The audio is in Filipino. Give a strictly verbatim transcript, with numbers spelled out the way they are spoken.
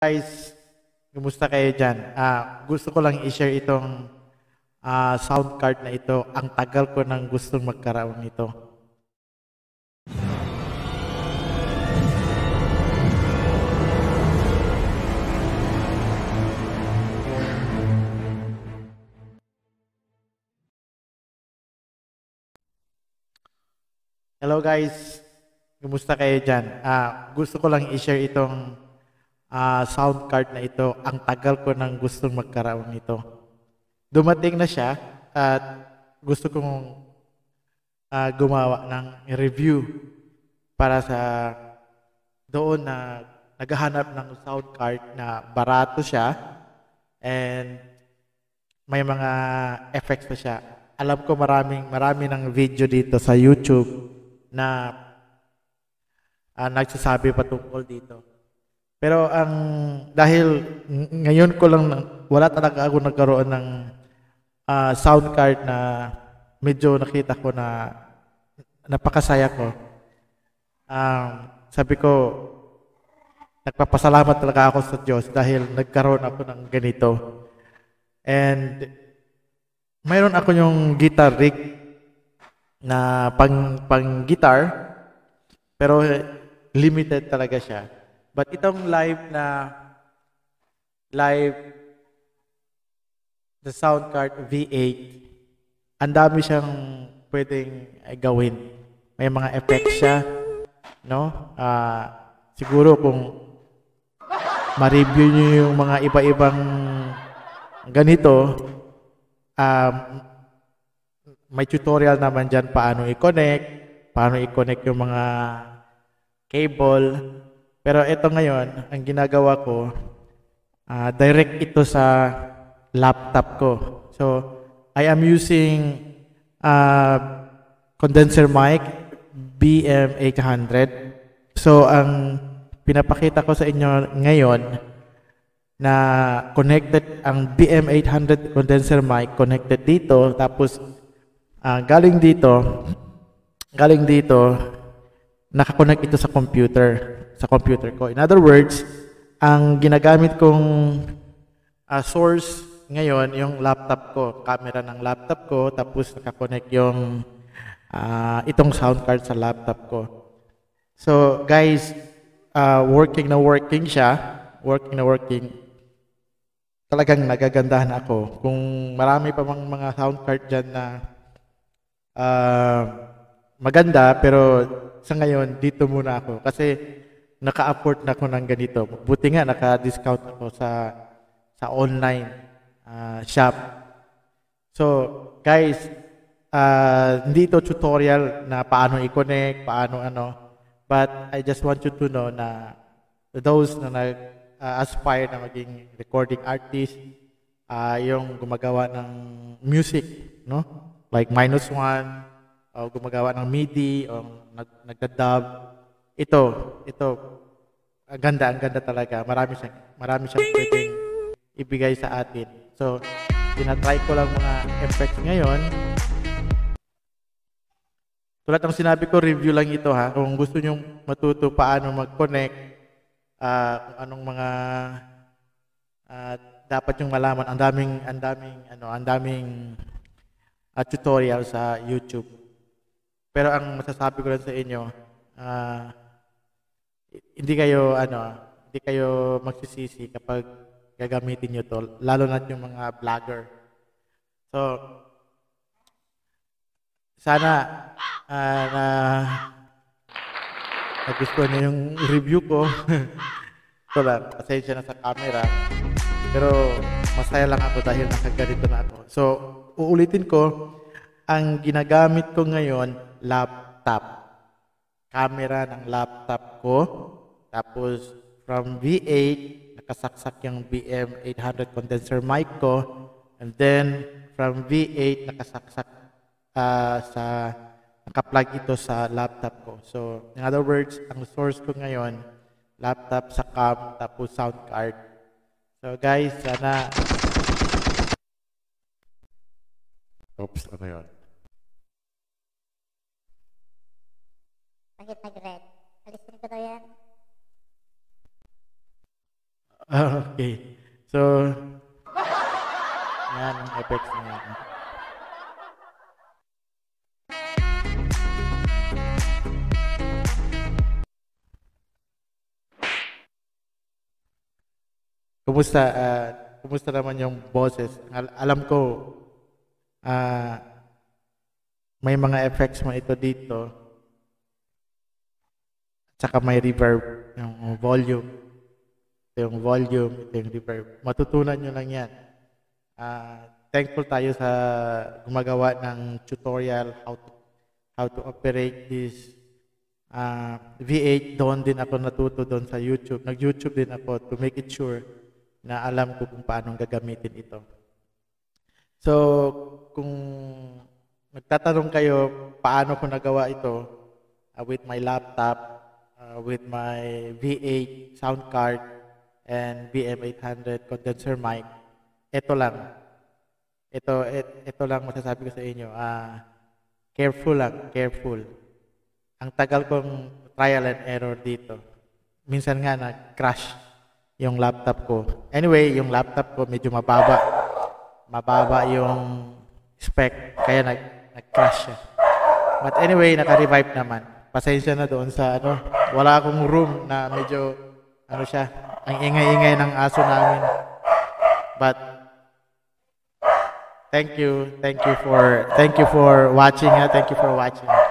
Guys, kumusta kayo dyan? Ah, gusto ko lang i-share itong ah, sound card na ito. Ang tagal ko nang gustong magkaroon nito. Hello guys, kumusta kayo dyan? Ah, gusto ko lang i-share itong ah, sound card na ito. Ang tagal ko nang gustong magkaroon nito. Dumating na siya at gusto kong ah, gumawa ng review para sa doon na naghahanap ng sound card na barato siya and may mga effects pa siya. Alam ko maraming marami ng video dito sa YouTube na ah, nagsasabi patungkol dito. Pero ang dahil ng- ngayon ko lang na- wala talaga ako nagkaroon ng ah, sound card na medyo nakita ko na napakasaya ko. Um, sabi ko, nagpapasalamat talaga ako sa Diyos dahil nagkaroon ako ng ganito. And mayroon ako yung guitar rig na pang pang guitar pero limited talaga siya. But itong live na live the sound card V eight, ang dami siyang pwedeng eh, gawin. May mga effects siya, no? Ah, siguro kung ma-review niyo yung mga iba-ibang ganito, um, may tutorial naman dyan paano i-connect, paano i-connect yung mga cable. Pero ito ngayon, ang ginagawa ko, ah, direct ito sa laptop ko. So, I am using uh, condenser mic B M eight hundred. So, ang pinapakita ko sa inyo ngayon na connected ang B M eight hundred condenser mic connected dito tapos ah, galing dito galing dito nakakonect ito sa computer sa computer ko. In other words, ang ginagamit kong ah, source ngayon yung laptop ko, camera ng laptop ko tapos nakakonect yung ah, itong sound card sa laptop ko. So guys, ah, working na working siya, working na working. Talagang nagagandahan ako. Kung marami pa mang mga sound card dyan na ah, maganda, pero sa ngayon, dito muna ako. Kasi naka-afford na ako ng ganito. Buti nga, naka-discount ako sa sa online ah, shop. So, guys, ah, hindi ito tutorial na paano i-connect, paano ano. But I just want you to know na those na nag-aspire na maging recording artist, ah, yung gumagawa ng music, no? Like minus one, o gumagawa ng MIDI, o nag nagda-dub. Ito, ito, ang ganda, ang ganda talaga. Marami siyang, marami siyang pwedeng ibigay sa atin. So, tinatry ko lang mga effects ngayon. Tulad ng sinabi ko, review lang ito ha. Kung gusto nyo matuto paano mag-connect, ah, kung anong mga ah, dapat yung malaman, ang daming, ang daming, ano, ang daming ah, tutorial sa YouTube. Pero ang masasabi ko lang sa inyo, ah, hindi kayo, ano, hindi kayo magsisisi kapag gagamitin nyo to, lalo na yung mga vlogger. So, sana ah, na nagustuhan niyo yung review ko. Ito lang, pasensya na sa camera. Pero masaya lang ako dahil nakaganito na ako. So, uulitin ko, ang ginagamit ko ngayon, laptop. Camera ng laptop ko. Tapos, from V eight, nakasaksak yung B M eight hundred condenser mic ko. And then, from V eight, nakasaksak ah, sa naka-plug ito sa laptop ko. So, in other words, ang source ko ngayon, laptop sa cam, tapos sound card. So, guys, sana... Oops, ano yun? Bakit nag-red? Alisin ko daw yan. Ah, okay. So, yan ang effects niya. Kumusta, ah, kumusta naman yung boses? Al- alam ko, ah, may mga effects mo ito dito, tsaka may reverb, yung volume. Ito yung volume, ito yung reverb. Matutunan nyo lang yan. Ah, thankful tayo sa gumagawa ng tutorial how to, how to operate this ah, V eight. Doon din ako natuto doon sa YouTube. Nag-YouTube din ako to make it sure na alam ko kung paano gagamitin ito. So, kung nagtatanong kayo paano ko nagawa ito uh, with my laptop, uh, with my V eight sound card and B M eight hundred condenser mic, ito lang. Ito, et, ito lang masasabi ko sa inyo. Ah, careful lang, careful. Ang tagal kong trial and error dito. Minsan nga na-crash yung laptop ko. Anyway, yung laptop ko medyo mababa. Mababa yung spec, kaya nag, nag-crash siya. But anyway, naka-revive naman. Pasensya na doon sa ano, wala akong room na medyo, ano siya, ang ingay-ingay ng aso namin. But, thank you, thank you for, thank you for watching, ha? Thank you for watching.